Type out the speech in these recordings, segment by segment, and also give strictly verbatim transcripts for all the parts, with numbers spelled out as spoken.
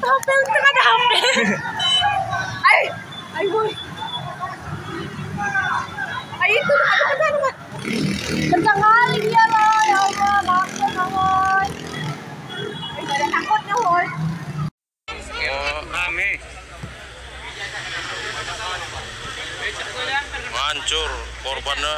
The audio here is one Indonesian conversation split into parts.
H P itu ada H P. Ay, ay boy. Ay itu ada kencang banget. Kencang kali dia loh, ya Allah, takut boy. Ay ada takutnya boy. Oh, rame. Hancur korbannya.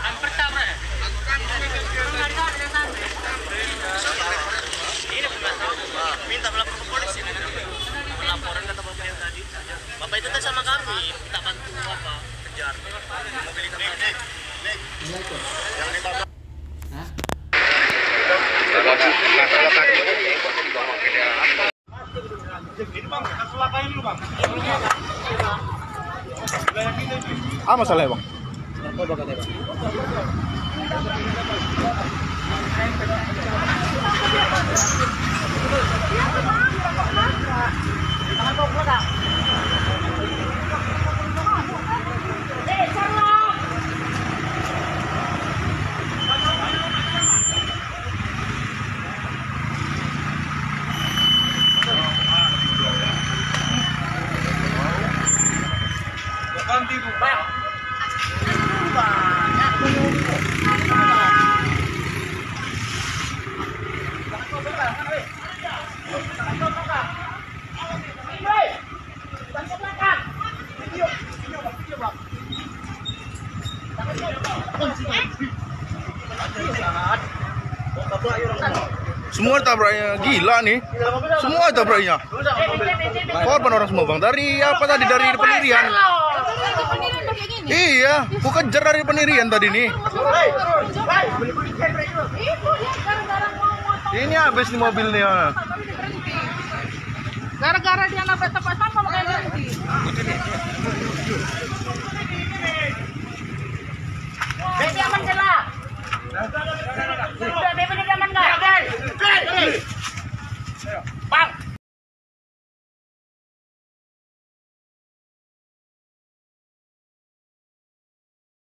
Minta melapor ke polisi. Laporan kata bapak yang tadi. Bapak itu sama kami, minta bantu apa? Kejar. Mobil itu ada. Yang di bawah. Hah? Apa masalahnya, Bang? Narkoba katanya, Bang. Semua tabraknya gila nih. Semua tabraknya. Korban orang semua, Bang. Dari apa tadi? Dari pendirian. Iya, ku kejar dari pendirian tadi nih. Ini habis nih mobilnya. Gara-gara dia nabrak tempat sampah makanya berhenti.